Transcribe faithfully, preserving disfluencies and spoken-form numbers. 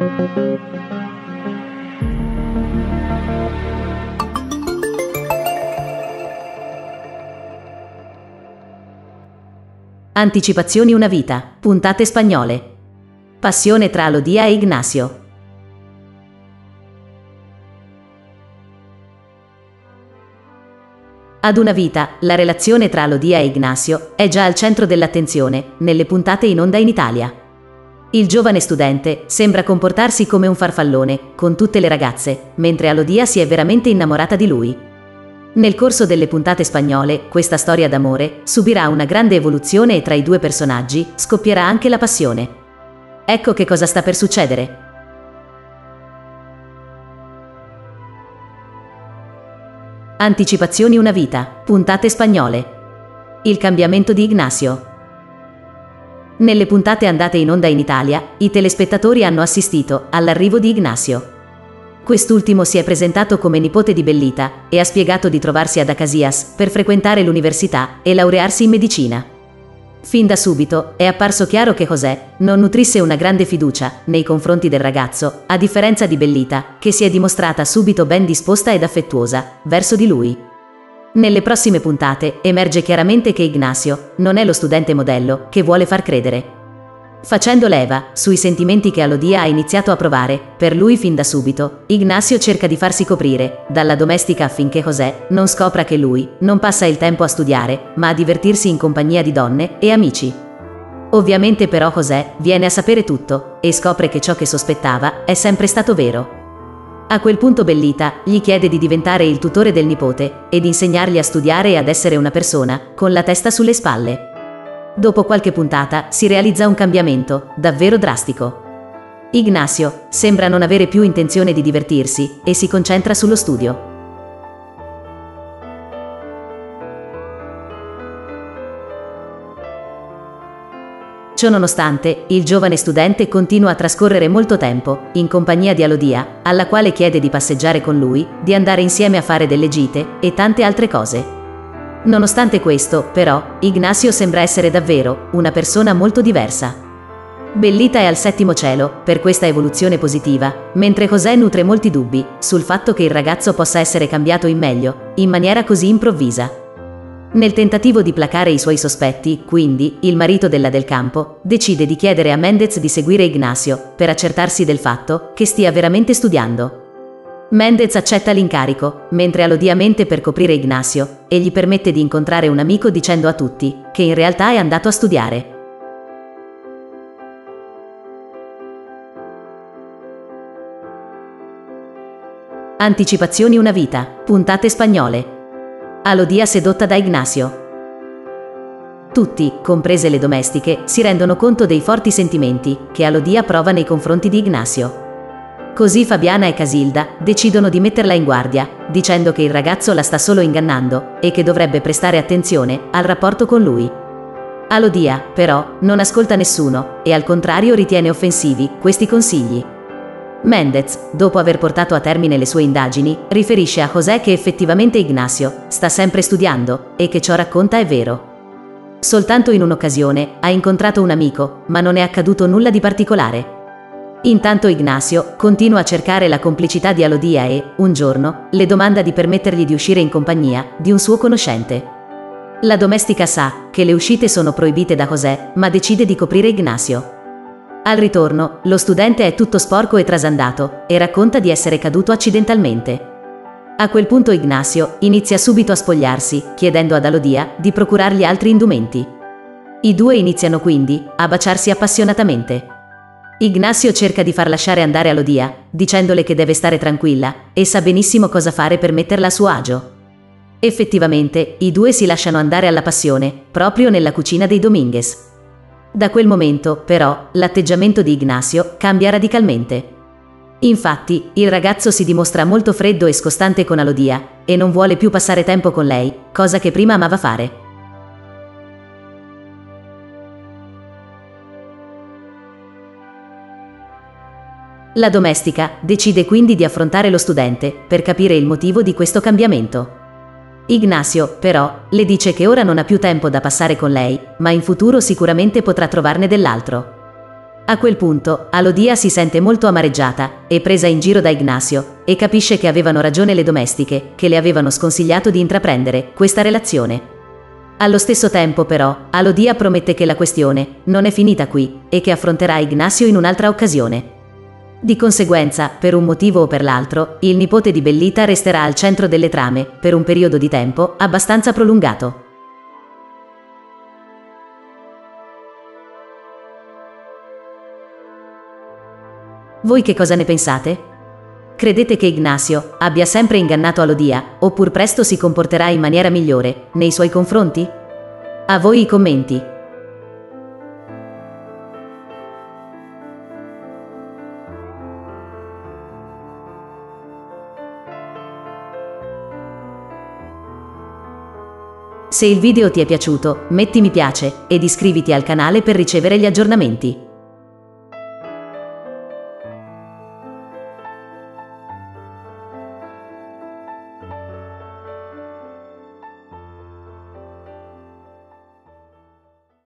Anticipazioni una vita, puntate spagnole. Passione tra Alodia e Ignacio. Ad una vita, la relazione tra Alodia e Ignacio è già al centro dell'attenzione, nelle puntate in onda in Italia. Il giovane studente sembra comportarsi come un farfallone, con tutte le ragazze, mentre Alodia si è veramente innamorata di lui. Nel corso delle puntate spagnole, questa storia d'amore subirà una grande evoluzione e tra i due personaggi scoppierà anche la passione. Ecco che cosa sta per succedere. Anticipazioni una vita, puntate spagnole. Il cambiamento di Ignacio. Nelle puntate andate in onda in Italia, i telespettatori hanno assistito all'arrivo di Ignacio. Quest'ultimo si è presentato come nipote di Bellita e ha spiegato di trovarsi ad Acasias per frequentare l'università e laurearsi in medicina. Fin da subito è apparso chiaro che José non nutrisse una grande fiducia nei confronti del ragazzo, a differenza di Bellita, che si è dimostrata subito ben disposta ed affettuosa verso di lui. Nelle prossime puntate emerge chiaramente che Ignacio non è lo studente modello che vuole far credere. Facendo leva sui sentimenti che Alodia ha iniziato a provare per lui fin da subito, Ignacio cerca di farsi coprire dalla domestica affinché José non scopra che lui non passa il tempo a studiare, ma a divertirsi in compagnia di donne e amici. Ovviamente però José viene a sapere tutto e scopre che ciò che sospettava è sempre stato vero. A quel punto Bellita gli chiede di diventare il tutore del nipote ed insegnargli a studiare e ad essere una persona con la testa sulle spalle. Dopo qualche puntata si realizza un cambiamento davvero drastico. Ignacio sembra non avere più intenzione di divertirsi e si concentra sullo studio. Ciononostante, il giovane studente continua a trascorrere molto tempo in compagnia di Alodia, alla quale chiede di passeggiare con lui, di andare insieme a fare delle gite e tante altre cose. Nonostante questo, però, Ignacio sembra essere davvero una persona molto diversa. Bellita è al settimo cielo per questa evoluzione positiva, mentre José nutre molti dubbi sul fatto che il ragazzo possa essere cambiato in meglio, in maniera così improvvisa. Nel tentativo di placare i suoi sospetti, quindi, il marito della Del Campo decide di chiedere a Méndez di seguire Ignacio per accertarsi del fatto che stia veramente studiando. Méndez accetta l'incarico, mentre Alodia mente per coprire Ignacio e gli permette di incontrare un amico dicendo a tutti che in realtà è andato a studiare. Anticipazioni una vita, puntate spagnole. Alodia sedotta da Ignacio. Tutti, comprese le domestiche, si rendono conto dei forti sentimenti che Alodia prova nei confronti di Ignacio. Così Fabiana e Casilda decidono di metterla in guardia, dicendo che il ragazzo la sta solo ingannando e che dovrebbe prestare attenzione al rapporto con lui. Alodia, però, non ascolta nessuno e al contrario ritiene offensivi questi consigli. Méndez, dopo aver portato a termine le sue indagini, riferisce a José che effettivamente Ignacio sta sempre studiando e che ciò racconta è vero. Soltanto in un'occasione ha incontrato un amico, ma non è accaduto nulla di particolare. Intanto Ignacio continua a cercare la complicità di Alodia e, un giorno, le domanda di permettergli di uscire in compagnia di un suo conoscente. La domestica sa che le uscite sono proibite da José, ma decide di coprire Ignacio. Al ritorno, lo studente è tutto sporco e trasandato e racconta di essere caduto accidentalmente. A quel punto Ignacio inizia subito a spogliarsi, chiedendo ad Alodia di procurargli altri indumenti. I due iniziano quindi a baciarsi appassionatamente. Ignacio cerca di far lasciare andare Alodia, dicendole che deve stare tranquilla e sa benissimo cosa fare per metterla a suo agio. Effettivamente, i due si lasciano andare alla passione, proprio nella cucina dei Dominguez. Da quel momento, però, l'atteggiamento di Ignacio cambia radicalmente. Infatti, il ragazzo si dimostra molto freddo e scostante con Alodia e non vuole più passare tempo con lei, cosa che prima amava fare. La domestica decide quindi di affrontare lo studente per capire il motivo di questo cambiamento. Ignacio, però, le dice che ora non ha più tempo da passare con lei, ma in futuro sicuramente potrà trovarne dell'altro. A quel punto, Alodia si sente molto amareggiata e presa in giro da Ignacio, e capisce che avevano ragione le domestiche, che le avevano sconsigliato di intraprendere questa relazione. Allo stesso tempo, però, Alodia promette che la questione non è finita qui e che affronterà Ignacio in un'altra occasione. Di conseguenza, per un motivo o per l'altro, il nipote di Bellita resterà al centro delle trame per un periodo di tempo abbastanza prolungato. Voi che cosa ne pensate? Credete che Ignacio abbia sempre ingannato Alodia, oppure presto si comporterà in maniera migliore nei suoi confronti? A voi i commenti. Se il video ti è piaciuto, metti mi piace ed iscriviti al canale per ricevere gli aggiornamenti.